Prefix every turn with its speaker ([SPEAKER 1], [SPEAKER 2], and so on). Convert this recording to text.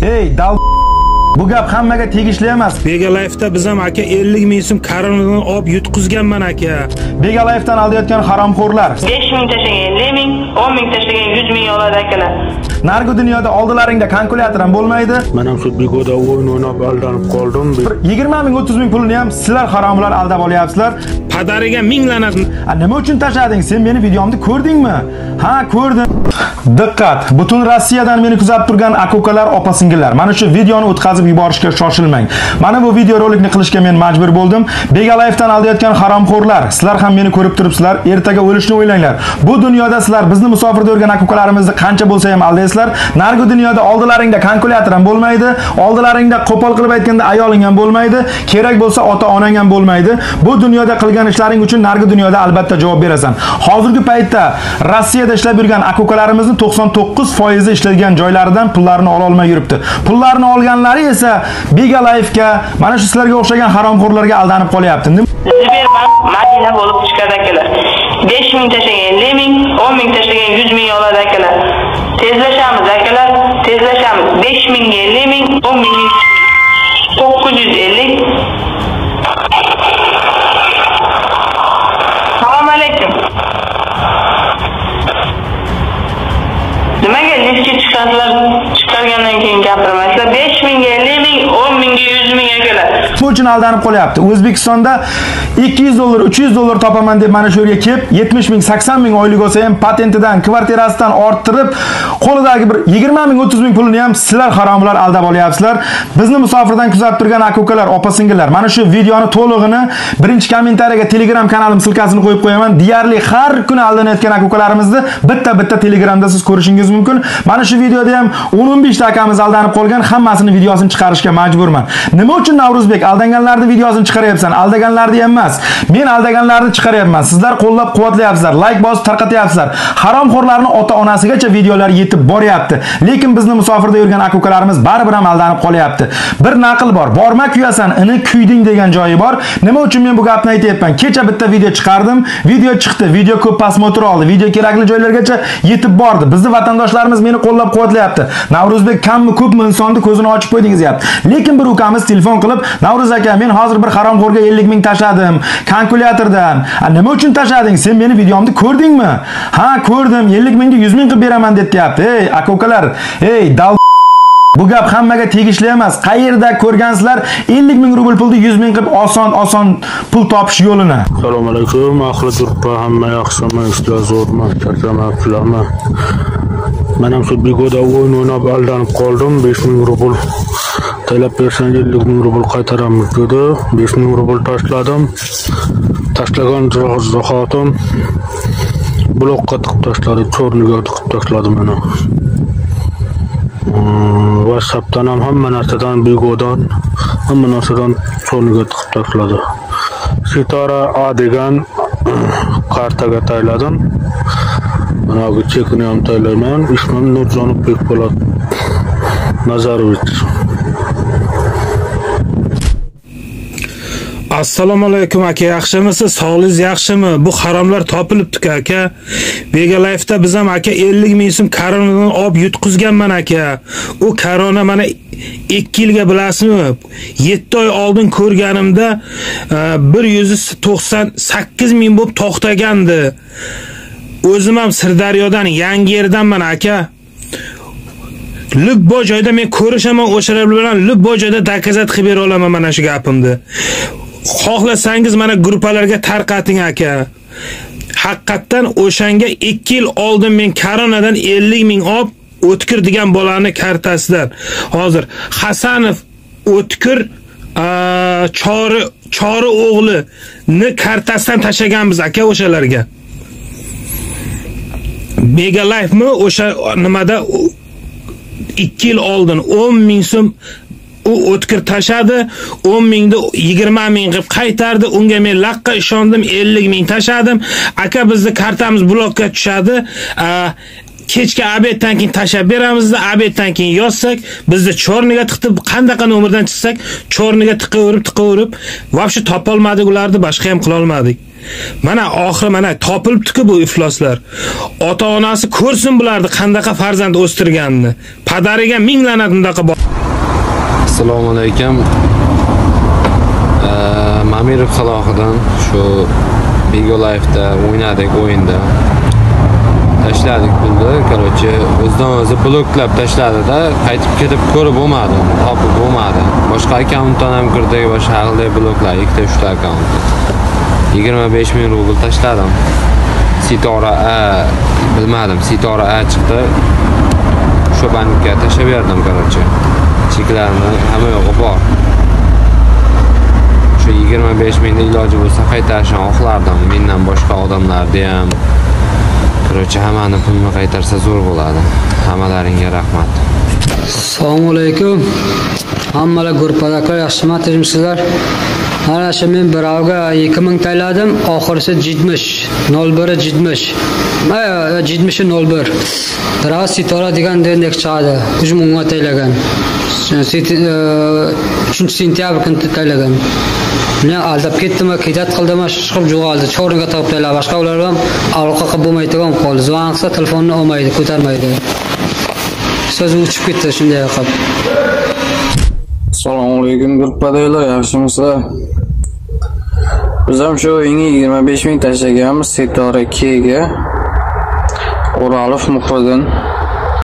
[SPEAKER 1] Ey, dal bu gap hammaga tegishli emas.
[SPEAKER 2] Begalayevda biz ham aka 50 ming so'm koronadan olib yutqizganman aka.
[SPEAKER 1] Begalayevdan aldayotgan haromxo'rlar.
[SPEAKER 3] 5 ming tashlagan 50 ming, 10 ming tashlagan 100 ming oladi akalar.
[SPEAKER 1] Nargi dunyoda oldilaringda kalkulyator ham bo'lmaydi.
[SPEAKER 2] Men ham shu begoda o'yin o'ynab aldanib qoldim.
[SPEAKER 1] 20 ming 30 ming pulini ham sizlar haromlar aldab olyapsizlar.
[SPEAKER 2] Padariga minglanat.
[SPEAKER 1] Nima uchun tashlading? Sen meni videomni ko'rdingmi? Ha, ko'rdim. Diqqat! Butun Rossiyadan meni kuzatib turgan aka-ukalar, opa-singillar, mana shu videoni o'tkazib yuborishga shoshilmang. Mana bu video rolikni qilishga men majbur bo'ldim. Begalayevdan aldayotgan haromxo'rlar, sizlar ham meni ko'rib turibsizlar. Ertaga o'lishni o'ylanglar. Bu dunyoda sizlar bizni musofirda yurgan aka-ukalarimizni qancha bo'lsa ham aldaysizlar. Nargi dunyoda oldilaringda kalkulyator ham bo'lmaydi, oldilaringda qo'pol qilib aytganda ayoling ham bo'lmaydi, kerak bo'lsa ota-onang ham bo'lmaydi. Bu dunyoda qilgan ishlaring uchun nargi dunyoda albatta javob berasan. Hozirgi paytda Rossiyada ishlab yurgan aka-ukalarimizni 99% ishlagan joylaridan pullarini ola olmay yuribdi. Pullarini olganlari esa Begalayevga, mana shu sizlarga o'xshagan haromxo'rlarga aldanib qolyapti.
[SPEAKER 3] Sberbank Madina bo'lib chiqadi akalar. 5 ming tashlagan 50 ming, 10 ming tashlagan 100 ming oladi akalar. Tezlashamiz akalar, tezlashamiz. 5 ming 50 ming, 10 ming 950. Assalomu alaykum. Nimaga liftga chiqasizlar? Chiqargandan keyin gapirmaysizlar. 5 ming 50 ming, 10 ming 100 ming akalar.
[SPEAKER 1] Bu uchun aldanib qolyapti. O'zbekistonda 200 dollar, 300 dollar topaman deb mana shu yerga kelib, 70 ming, 80 ming oylik olsa ham patentidan, kvartirasidan orttirib, qo'lidagi bir 20 ming, 30 ming pulini ham sizlar haromlar aldab olyapsizlar. Bizni musofirdan kuzatib turgan aka-ukalar, opa-singillar, mana shu videoni to'lig'ini birinchi kommentariyaga Telegram kanalim silkasini qo'yib qo'yaman. Deyarli har kuni aldanayotgan aka-ukalarimizni bitta Telegramda siz ko'rishingiz mumkin. Mana shu videoda ham 10-15 ta akamiz aldanib qolgan, hammasini videosini chiqarishga majburman. Nima uchun Navruzbek aldanganlarning videosini chiqaryapsan? Aldaganlarni emas. Men aldaganlarni chiqaryapman. Sizlar qo'llab-quvvatlayapsizlar, like bosib tarqatyapsizlar. Haromxo'rlarning ota-onasigacha videolar yetib boryapti. Lekin bizni musofirda yurgan aka-ukalarimiz baribir ham aldanib qolyapti. Bir naql bor. Borma kuyasan, ini kuyding degan joyi bor. Nima uchun men bu gapni aytayapman? Kecha bitta video chiqardim. Video chiqdi. Video ko'p prosmotr oldi. Video kerakli joylargacha yetib bordi. Bizni vatandoshlarimiz meni qo'llab-quvvatlayapti. Navruzbek kammi ko'pmi insonni ko'zini ochib qo'ydingiz deyapti. Lekin bir ukamiz telefon qilib, "Navruz aka, men hozir bir haromxo'rga 50 ming tashladim kalkulyatordan." Nima uchun tashlading? Sen meni videomni ko'rdingmi? Ha, ko'rdim. 50 mingga 100 ming qilib beraman deb deyapti. Ey, aka-ukalar, ey, dal bu gap hammaga tegishli emas. Qayerda ko'rgansizlar 50 ming rubl pulni 100 ming qilib oson pul topish yo'lini.
[SPEAKER 2] Assalomu alaykum. Ahli turpa hamma yaxshimi? Ishlar zo'rmi? Charchamayapsizlarmi? Men ham shu begoda o'yin o'ynab aldanib qoldim. 5 ming rubl talab bersang 50 ming rubl qaytaramiz dedi. 5 ming rubl tashladim. Tashlagan jihotim blokka tiqib tashladi, cho'rniga tiqib tashladi meni. WhatsAppdan ham hamma narsadan begodan, hamma narsadan cho'rniga tiqib tashladi. Sitora A degan kartaga tayladim. Mana bu chekini ham taylayman. Ismim Nurjonov Bekpo'lat Nazarovich. Assalomu alaykum aka, yaxshimisiz? Sog'ligingiz yaxshimi? Bu haromlar topilibdi aka. Begalayevda biz ham aka 50 ming so'm koronadan olib yutqizganman aka. U korona mana 2 yilga bilasizmi? 7 oy oldin ko'rganimda 198 ming bo'lib to'xtagandi. O'zim ham Sirdaryodan, Yangiyerdanman aka. Lubbo joyda men ko'rishaman, o'shalar bilan lubbo joyda dokazat qilib bera olaman mana shu gapimni. Xohlasangiz mana gruppalarga tarqating aka. Haqiqatan o'shanga 2 yil oldin men koronadan 50 ming olib O'tkir degan bolani kartasidan. Hozir Hasanov O'tkir chori o'g'lini kartasidan tashaganmiz aka o'shalarga. Begalayevmi o'sha nimada 2 yil oldin 10 ming so'm u O'tkir tashadi, 10 mingni 20 ming qilib qaytardi. Unga men laqqa ishondim, 50 ming tashadim. Aka bizni kartamiz blokka tushadi. Kechki obeddan keyin tashab beramiz, obeddan keyin yozsak, bizni cho'rniga tiqib, qandaqa nomerdan chiqsak, cho'rniga tiqaverib, vobshe topa olmadik ularni, boshqa ham qila olmadik. Mana oxiri mana topilibdi-ku bu ifloslar. Ota-onasi ko'rsin bularni qandaqa farzand o'stirganini. Padariga minglanadi bundaqa.
[SPEAKER 4] Assalomu alaykum. Mamirov Salohidan shu Bigo Life'da o'ynadik o'yinda. Tashladik pulni, короче, o'zidan o'zi bloklab tashladi-da, qaytib ketib ko'rib bo'lmadi, topib bo'lmadi. Boshqa akkauntdan ham kirdik va shaharda bloklar, ikkita 3 ta akkaunt. 25,000 rubl tashladim. Sitora A bilmadim, Sitora A chiqdi. Shu bankka tashlab berdim, короче. Cheklarni hamma yo'g'i bor. Shu 25,000 ni iloji bo'lsa qaytarishni xohlardim. Mendan boshqa odamlarga ham. Короче, hammani pulni qaytarsa zo'r bo'ladi. Hammalaringga rahmat.
[SPEAKER 5] Assalomu alaykum. Hammalar gruppadaglar yaxshimi, tinchmisizlar? Mana shu men birovga 2000 tayladim, oxirisi 70, 01 70. 70 01. Biroz Sitora degan dendek chiqadi. 3000 taylagan. 3 sentyabr kuni taylagan. Men aldab ketdim, ketat qildim, chiqib jo'g'aldi. Cho'rniga topib taylar. Boshqa ular ham aloqa qilib bo'lmaydigan qoldi. Zvon qilsa telefonni olmaydi, ko'tarmaydi. So'z uchib ketdi shunday qilib.
[SPEAKER 6] Assalomu alaykum gruppadagilar, yaxshimisizlar? Biz ham shu o'yinga 25,000 tashlaganmiz Sitora K'ga. O'rolov Muhriddin.